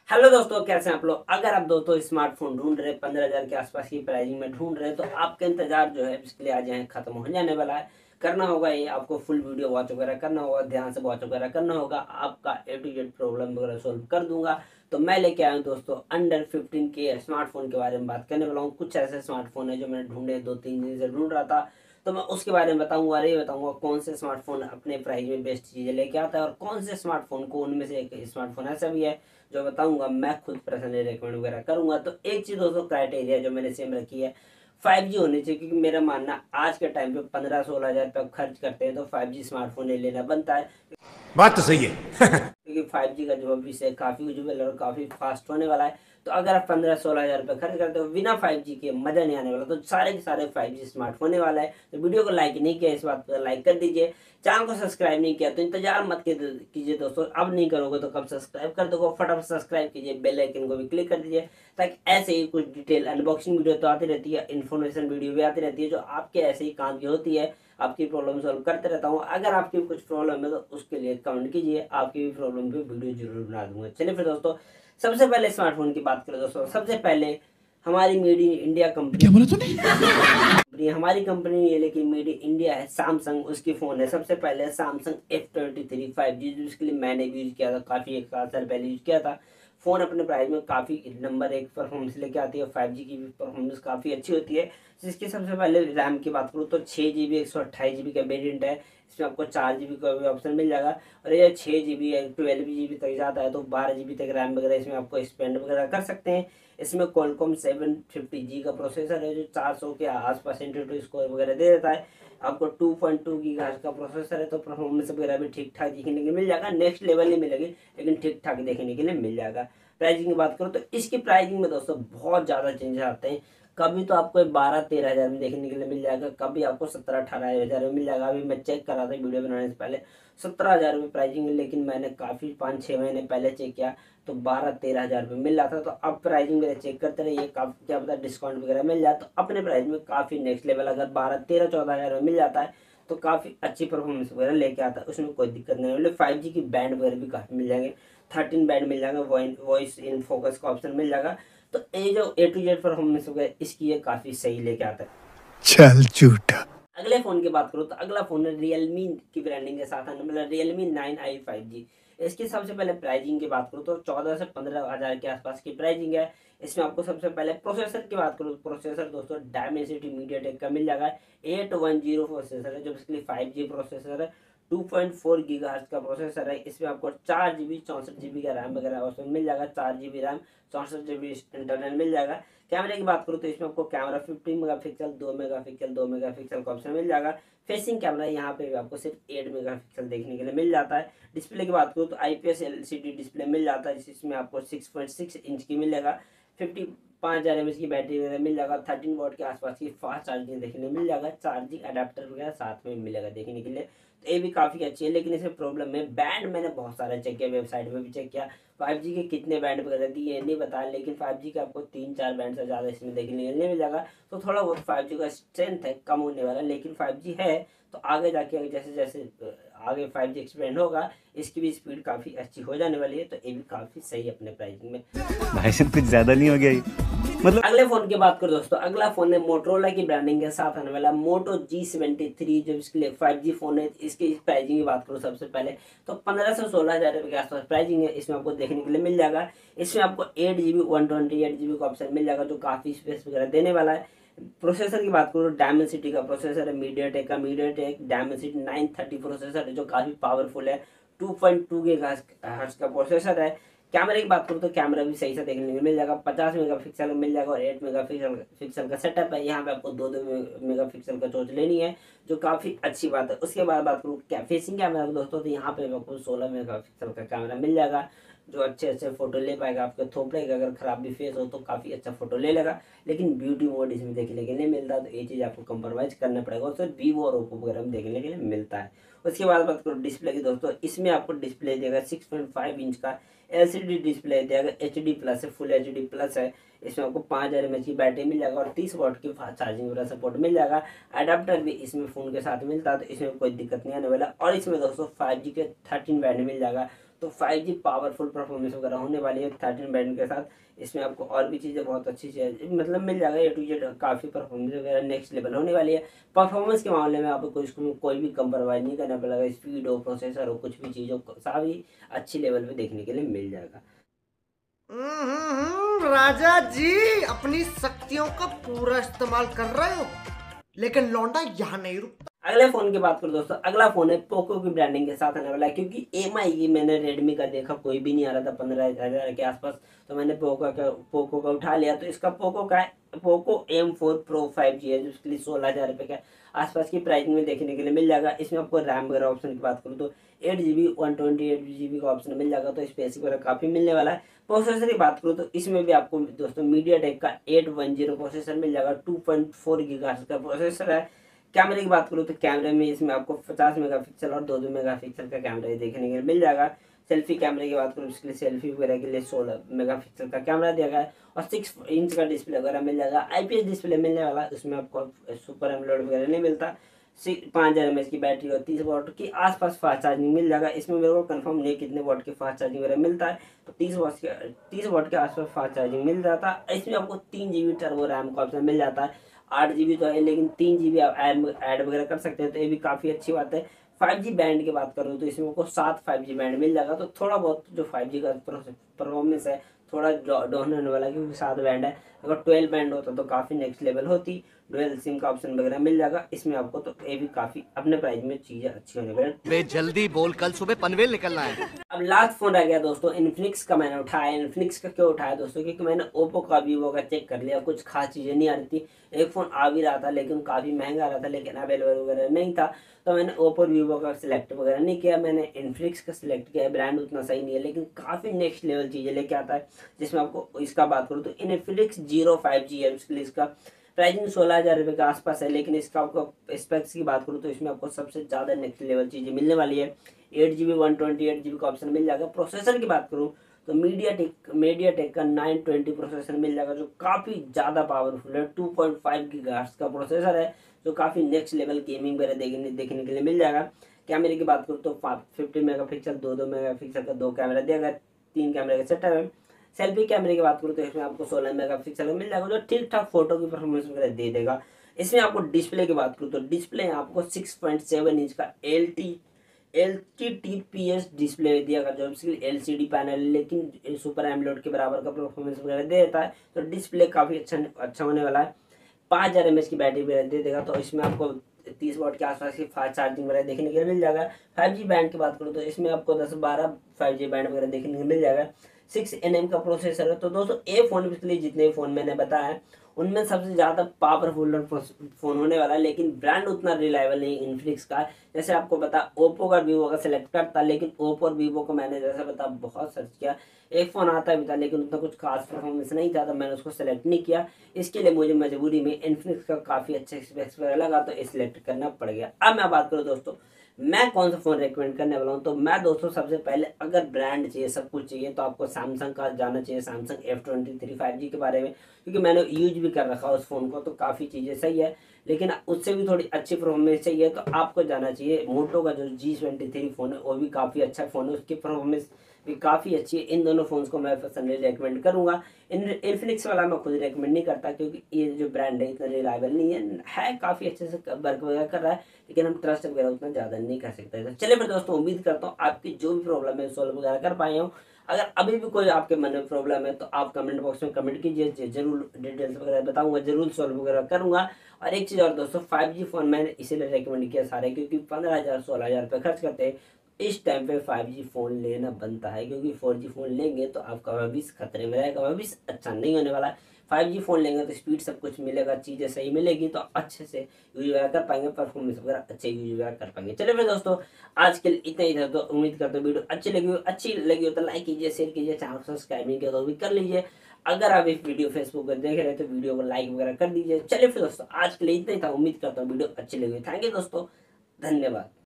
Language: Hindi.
हेलो दोस्तों, कैसे हैं आप लोग। अगर आप दोस्तों स्मार्टफोन ढूंढ रहे 15,000 के आसपास की प्राइसिंग में ढूंढ रहे हैं तो आपका इंतजार जो है इसके लिए आज यहाँ खत्म हो जाने वाला है। करना होगा ये, आपको फुल वीडियो वॉच वगैरह करना होगा, ध्यान से वॉच वगैरह करना होगा, आपका ए टू जेड प्रॉब्लम वगैरह सोल्व कर दूंगा। तो मैं लेके आया हूँ दोस्तों अंडर 15 के स्मार्टफोन के बारे में बात करने वाला हूँ। कुछ ऐसे स्मार्टफोन है जो मैंने ढूंढे, 2-3 दिन से ढूंढ रहा था, तो मैं उसके बारे में बताऊंगा। और ये बताऊंगा कौन से स्मार्टफोन अपने प्राइस में बेस्ट चीजें लेके आता है और कौन से स्मार्टफोन को, उनमें से एक स्मार्टफोन ऐसा भी है जो बताऊंगा मैं खुद पर्सनली रिकमेंड वगैरह करूंगा। तो एक चीज दोस्तों, क्राइटेरिया जो मैंने सेम रखी है, 5G होनी चाहिए। क्योंकि मेरा मानना आज के टाइम पे 15-16 हजार रुपये खर्च करते हैं तो 5G स्मार्टफोन ले लेना बनता है। बात तो सही है। क्योंकि 5G का जो भविष्य है काफी उज्जवल और काफी फास्ट होने वाला है। तो अगर आप 15-16 हजार रुपये खर्च करते हो बिना 5G के मजा नहीं आने वाला। तो सारे के सारे 5G स्मार्ट होने वाला है। तो वीडियो को लाइक नहीं किया, इस बात पर लाइक कर दीजिए। चैनल को सब्सक्राइब नहीं किया तो इंतजार मत कीजिए दोस्तों, अब नहीं करोगे तो कब सब्सक्राइब कर दोगे। फटाफट सब्सक्राइब कीजिए, बेल आइकन को भी क्लिक कर दीजिए, ताकि ऐसे ही कुछ डिटेल अनबॉक्सिंग वीडियो तो आती रहती है, इन्फॉर्मेशन वीडियो भी आती रहती है जो आपके ऐसे ही काम की होती है। आपकी प्रॉब्लम सॉल्व करते रहता हूँ। अगर आपकी कुछ प्रॉब्लम है तो उसके लिए कमेंट कीजिए, आपकी भी प्रॉब्लम पे वीडियो जरूर बना दूंगा। चलिए फिर दोस्तों, सबसे पहले स्मार्टफोन की बात करें दोस्तों। सबसे पहले हमारी मेड इन इंडिया कंपनी, क्या बोला तूने? हमारी कंपनी ये, लेकिन मेड इन इंडिया है, सैमसंग उसकी फोन है। सबसे पहले सैमसंग F23 5G, जिसके लिए मैंने भी यूज किया था, काफी 1 साल पहले यूज किया था। फोन अपने प्राइस में काफी नंबर 1 परफॉर्मेंस लेके आती है। 5G की भी परफॉर्मेंस काफी अच्छी होती है। जिसकी सबसे पहले रैम की बात करूँ तो 6 GB 128 GB का वेरियंट है। इसमें आपको 4 GB का भी ऑप्शन मिल जाएगा। और ये 6 GB या 12 GB तक जाता है तो 12 GB तक रैम वगैरह इसमें आपको स्पेंड वगैरह कर सकते हैं। इसमें Qualcomm 750G का प्रोसेसर है जो 400 के आसपास एंट्री स्कोर वगैरह दे देता है। आपको 2.2 GHz का प्रोसेसर है तो परफॉर्मेंस वगैरह भी ठीक ठाक देखने के लिए मिल जाएगा। नेक्स्ट लेवल नहीं मिलेगी लेकिन ठीक ठाक देखने के लिए मिल जाएगा। प्राइसिंग की बात करो तो इसकी प्राइसिंग में दोस्तों बहुत ज़्यादा चेंजेस आते हैं। कभी तो आपको 12-13 हजार में देखने के लिए मिल जाएगा, कभी आपको 17-18 हजार में मिल जाएगा। अभी मैं चेक कर रहा था वीडियो बनाने से पहले 17 हजार रुपये प्राइसिंग, लेकिन मैंने काफ़ी 5-6 महीने पहले चेक किया तो 12-13 हजार रुपये मिल रहा था। तो अब प्राइसिंग मेरे चेक करते रहिए, काफ़ी क्या पता डिस्काउंट वगैरह मिल जाए तो अपने प्राइस में काफ़ी नेक्स्ट लेवल। अगर 12-13-14 हजार में मिल जाता है तो काफ़ी अच्छी परफॉर्मेंस वगैरह लेके आता है, उसमें कोई दिक्कत नहीं है। 5G की बैंड वगैरह भी काफ़ी मिल जाएंगे, 13 बैंड मिल जाएगा, वॉइस इन फोकस का ऑप्शन मिल जाएगा। तो ये जो ए टू जेड परफॉर्मेंस वगैरह इसकी ये काफी सही लेके आता है। चल झूठा। अगले फोन की बात करूँ तो अगला फोन है रियलमी की ब्रांडिंग के साथ आने वाला रियलमी 9i 5G। इसकी सबसे पहले प्राइसिंग की बात करूँ तो 14 से 15 हजार के आसपास की प्राइसिंग है। इसमें आपको सबसे पहले प्रोसेसर की बात करूँ, प्रोसेसर दोस्तों डायमेंसिटी मीडियाटेक का मिल जाएगा। 810 प्रोसेसर है जो बेसिकली 5G प्रोसेसर है। 2.4 गीगाहर्ट्ज का प्रोसेसर है। इसमें आपको 4 GB 64 GB का रैम वगैरह उसमें मिल जाएगा। 4 GB रैम, 64 GB इंटरनल मिल जाएगा। कैमरे की बात करूँ तो इसमें आपको कैमरा 15 मेगापिक्सल, 2 मेगापिक्सल, 2 मेगापिक्सल का ऑप्शन मिल जाएगा। फेसिंग कैमरा यहाँ पे भी आपको सिर्फ 8 मेगापिक्सल देखने के लिए मिल जाता है। डिस्प्ले की बात करूँ तो IPS LCD डिस्प्ले मिल जाता है, जिसमें आपको 6.6 इंच की मिलेगा। 55,000 mAh की बैटरी वगैरह मिल जाएगा। 13 वॉट के आसपास की फास्ट चार्जिंग देखने मिल जाएगा। चार्जिंग अडेप्टर वगैरह साथ में मिलेगा देखने के लिए, तो ये भी काफ़ी अच्छी है। लेकिन इसमें प्रॉब्लम है बैंड, मैंने बहुत सारा चेक किया, वेबसाइट पे भी चेक किया। 5G के कितने बैंड वगैरह दिए नहीं बताया, लेकिन 5G का आपको 3-4 बैंड से ज़्यादा इसमें देखने के लिए मिल जाएगा। तो थोड़ा बहुत 5G का स्ट्रेंथ है कम होने वाला, लेकिन 5G है तो आगे जाके जैसे जैसे आगे 5G एक्सपेंड होगा इसकी भी स्पीड काफ़ी अच्छी हो जाने वाली है। तो ये भी काफ़ी सही है अपने प्राइसिंग में। भाई साहब कुछ ज्यादा नहीं हो गया ये? मतलब अगले फोन की बात करो दोस्तों, अगला फोन है मोटरोला की ब्रांडिंग के साथ आने वाला Moto G73, जो इसके लिए 5G फोन है। इसकी प्राइसिंग की बात करो सबसे पहले तो 15 से 16 हजार रुपये के आसपास प्राइसिंग है। इसमें आपको देखने के लिए मिल जाएगा। इसमें आपको 8 GB 128 GB का ऑप्शन मिल जाएगा जो काफ़ी स्पेस वगैरह देने वाला है। प्रोसेसर की बात करूँ, डायमेंसिटी का प्रोसेसर है, मीडियाटेक का मीडियाटेक डायमेंसिटी 930 प्रोसेसर है जो काफ़ी पावरफुल है। 2.2 गीगाहर्ट्ज का प्रोसेसर है। कैमरे की बात करूँ तो कैमरा भी सही से देखने को मिल जाएगा। 50 मेगापिक्सल मिल जाएगा और 8 मेगापिक्सल का सेटअप है। यहाँ पे आपको 2-2 मेगापिक्सल का चोंच लेनी है जो काफ़ी अच्छी बात है। उसके बाद बात करूँ क्या फेसिंग कैमरा दोस्तों, तो यहाँ पे आपको 16 मेगापिक्सल का कैमरा मिल जाएगा जो अच्छे अच्छे फोटो ले पाएगा। आपके थोपड़े का अगर खराब भी फेस हो तो काफ़ी अच्छा फोटो ले लेगा, लेकिन ब्यूटी मोड इसमें देखने के लिए मिलता है। तो ये चीज़ आपको कंप्रोमाइज़ करना पड़ेगा। उससे वीवो और ओप्पो वगैरह में देखने के लिए मिलता है। उसके बाद बात करो डिस्प्ले की दोस्तों, इसमें आपको डिस्प्ले देगा 6.5 इंच का LCD डिस्प्ले देगा। HD प्लस है, फुल HD प्लस है। इसमें आपको 5000 mAh की बैटरी मिल जाएगा और 30 वॉट की फास्ट चार्जिंग वाला सपोर्ट मिल जाएगा। अडेप्टर भी इसमें फ़ोन के साथ मिलता है तो इसमें कोई दिक्कत नहीं आने वाला। और इसमें दोस्तों 5G के 13 बैंड मिल जाएगा। तो 5G पावरफुल परफॉर्मेंस वगैरह होने वाली है 13 बैंड के साथ। इसमें आपको और भी चीज़ें बहुत अच्छी चीज़ मतलब मिल जाएगा, ए टू जेड काफ़ी परफॉर्मेंस वगैरह नेक्स्ट लेवल होने वाली है। परफॉर्मेंस के मामले में आपको कोई भी कंप्रोमाइज़ नहीं करना पड़ेगा, स्पीड हो, प्रोसेसर हो, कुछ भी चीज़ हो, सभी अच्छी लेवल पे देखने के लिए मिल जाएगा। राजा जी अपनी शक्तियों का पूरा इस्तेमाल कर रहे हो, लेकिन लौंडा यहाँ नहीं रुकता। अगले फोन की बात करो दोस्तों, अगला फोन है पोको की ब्रांडिंग के साथ आने वाला है, क्योंकि एमआई की मैंने रेडमी का देखा कोई भी नहीं आ रहा था 15,000 के आसपास, तो मैंने पोको का उठा लिया। तो इसका पोको का है पोको M4 Pro 5G है, जो उसके लिए 16,000 रुपये के आसपास की प्राइसिंग में देखने के लिए मिल जाएगा। इसमें आपको रैम वगैरह ऑप्शन की बात करूँ तो 8GB 128GB का ऑप्शन मिल जाएगा, तो स्पेस वगैरह काफ़ी मिलने वाला है। प्रोसेसर की बात करूँ तो इसमें भी आपको दोस्तों मीडियाटेक का 810 प्रोसेसर मिल जाएगा, 2.4 गीगाहर्ट्ज का प्रोसेसर है। कैमरे की बात करूँ तो कैमरे में इसमें आपको 50 मेगापिक्सल और 2 मेगापिक्सल का कैमरा देखने के लिए मिल जाएगा। सेल्फी कैमरे की बात करूँ इसके लिए सेल्फी वगैरह के लिए 16 मेगापिक्सल का कैमरा दिया गया है और 6 इंच का डिस्प्ले वगैरह मिल जाएगा। IPS डिस्प्ले मिलने वाला है, उसमें आपको सुपर एमोलेड वगैरह नहीं मिलता। 5000 mAh की बैटरी और 30 वाट की आसपास फास्ट चार्जिंग मिल जाएगा। इसमें मेरे को कंफर्म नहीं कितने वाट की फास्ट चार्जिंग वगैरह मिलता है, तो 30 वाट के आसपास फास्ट चार्जिंग मिल जाता है। इसमें आपको 3GB टर्बो रैम का ऑप्शन मिल जाता है। 8GB तो है, लेकिन 3GB आप ऐड वगैरह कर सकते हैं, तो ये भी काफ़ी अच्छी बात है। 5G बैंड की बात करूँ तो इसमें आपको 7 5G बैंड मिल जाएगा, तो थोड़ा बहुत जो 5G का परफॉर्मेंस है थोड़ा डाउन होने वाला है, क्योंकि 7 बैंड है। अगर 12 बैंड होता तो काफ़ी नेक्स्ट लेवल होती। डुअल सिम का ऑप्शन वगैरह मिल जाएगा इसमें आपको, तो ये भी काफ़ी अपने प्राइस में चीज़ें अच्छी होने वाली है। जल्दी बोल, कल सुबह पनवेल निकलना है। अब लास्ट फोन रह गया दोस्तों इन्फिनिक्स का। मैंने उठाया इन्फिनिक्स का, क्यों उठाया दोस्तों, क्योंकि मैंने ओप्पो का वीवो का चेक कर लिया, कुछ खास चीज़ें नहीं आ रही थी। एक फ़ोन आ भी रहा था लेकिन काफ़ी महंगा आ रहा था, लेकिन अवेलेबल वगैरह नहीं था, तो मैंने ओप्पो वीवो का सिलेक्ट वगैरह नहीं किया, मैंने इन्फिनिक्स का सिलेक्ट किया। ब्रांड उतना सही नहीं है लेकिन काफ़ी नेक्स्ट लेवल चीज़ें लेके आता है, जिसमें आपको इसका बात करूँ तो इन्फिनिक्स Zero 5G है। उसके लिए इसका प्राइसिंग 16,000 रुपये के आसपास है, लेकिन इसका आपको स्पेक्स की बात करूँ तो इसमें आपको सबसे ज़्यादा नेक्स्ट लेवल चीज़ें मिलने वाली है। 8GB 128GB का ऑप्शन मिल जाएगा। प्रोसेसर की बात करूँ तो मीडियाटेक का 920 प्रोसेसर मिल जाएगा, जो काफ़ी ज़्यादा पावरफुल है। 2.5 गीगाहर्ट्ज का प्रोसेसर है, जो काफ़ी नेक्स्ट लेवल गेमिंग वगैरह देखने के लिए मिल जाएगा। कैमरे की बात करूँ तो 50 मेगापिक्सल 2 मेगापिक्सल का 2 कैमरा दिया गया, 3 कैमरे का सेटअप है। सेल्फी कैमरे की बात करूँ तो इसमें आपको 16 मेगापिक्सल का मिल जाएगा, जो ठीक ठाक फोटो की परफॉर्मेंस वगैरह दे देगा। इसमें आपको डिस्प्ले की बात करूँ तो डिस्प्ले आपको 6.7 इंच का LTPS डिस्प्ले दिया गया, जो इसके लिए LCD पैनल, लेकिन सुपर एमोलेड के बराबर का परफॉर्मेंस वगैरह दे देता है, तो डिस्प्ले काफ़ी अच्छा होने वाला है। 5000 mAh की बैटरी वगैरह दे देगा, तो इसमें आपको 30 वाट के आसपास की फास्ट चार्जिंग वगैरह देखने के लिए मिल जाएगा। 5G बैंड की बात करूँ तो इसमें आपको 10-12 5G बैंड वगैरह देखने को मिल जाएगा। 6nm का प्रोसेसर है। तो दोस्तों ये फ़ोन के लिए जितने फ़ोन मैंने बताया उनमें सबसे ज़्यादा पावरफुल फ़ोन होने वाला है, लेकिन ब्रांड उतना रिलायबल नहीं इन्फिनिक्स का। जैसे आपको पता ओप्पो का वीवो का सिलेक्ट करता, लेकिन ओप्पो और वीवो को मैंने जैसे बता बहुत सर्च किया, एक फ़ोन आता भी था लेकिन उतना कुछ खास परफॉर्मेंस नहीं था, तो मैंने उसको सेलेक्ट नहीं किया। इसके लिए मुझे मजबूरी में इन्फिनिक्स का काफ़ी अच्छे स्पेक्स वगैरह लगा, तो सिलेक्ट करना पड़ गया। अब मैं बात करूँ दोस्तों मैं कौन सा फ़ोन रेकमेंड करने वाला हूँ, तो मैं दोस्तों सबसे पहले अगर ब्रांड चाहिए सब कुछ चाहिए तो आपको सैमसंग का जाना चाहिए, सैमसंग F23 5G के बारे में, क्योंकि मैंने यूज भी कर रखा उस फ़ोन को, तो काफ़ी चीज़ें सही है, लेकिन उससे भी थोड़ी अच्छी परफॉर्मेंस चाहिए तो आपको जाना चाहिए मोटो का जो G23 फ़ोन है, वो भी काफ़ी अच्छा फ़ोन है, उसकी परफॉर्मेंस भी काफ़ी अच्छी है। इन दोनों फ़ोन्स को मैं पर्सनली रेकमेंड करूँगा। इन्फिनिक्स वाला मैं खुद रेकमेंड नहीं करता, क्योंकि ये जो ब्रांड है इतना रिलायबल नहीं है काफ़ी अच्छे से वर्क वगैरह कर रहा है, लेकिन हम ट्रस्ट वगैरह उतना ज़्यादा नहीं कर सकते। तो चलिए फिर दोस्तों, उम्मीद करता हूँ आपकी जो भी प्रॉब्लम है सॉल्व वगैरह कर पाए हूँ। अगर अभी भी कोई आपके मन में प्रॉब्लम है तो आप कमेंट बॉक्स में कमेंट कीजिए, जरूर डिटेल्स वगैरह बताऊंगा, जरूर सॉल्व वगैरह करूंगा। और एक चीज़ और दोस्तों, 5G फ़ोन मैंने इसीलिए रेकमेंड किया सारे, क्योंकि 15,000-16,000 रुपये खर्च करते हैं इस टाइम पे 5G फ़ोन लेना बनता है, क्योंकि 4G फ़ोन लेंगे तो आपका भविष्य खतरे में रहेगा, भविष्य अच्छा नहीं होने वाला है। 5G फ़ोन लेंगे तो स्पीड सब कुछ मिलेगा, चीज़ें सही मिलेगी, तो अच्छे से यूज वगैरह कर पाएंगे, परफॉर्मेंस वगैरह अच्छे यूज वगैरह कर पाएंगे। चलिए फिर दोस्तों, आज के लिए इतना ही था। तो उम्मीद करते हो वीडियो अच्छी लगी हो तो लाइक कीजिए, शेयर कीजिए, चैनल को सब्सक्राइब नहीं किया तो भी कर लीजिए। अगर आप इस वीडियो फेसबुक पर देख रहे हैं तो वीडियो को लाइक वगैरह कर दीजिए। चलिए फिर दोस्तों, आज के लिए इतना ही था। उम्मीद करता हूँ वीडियो अच्छी लगी। थैंक यू दोस्तों, धन्यवाद।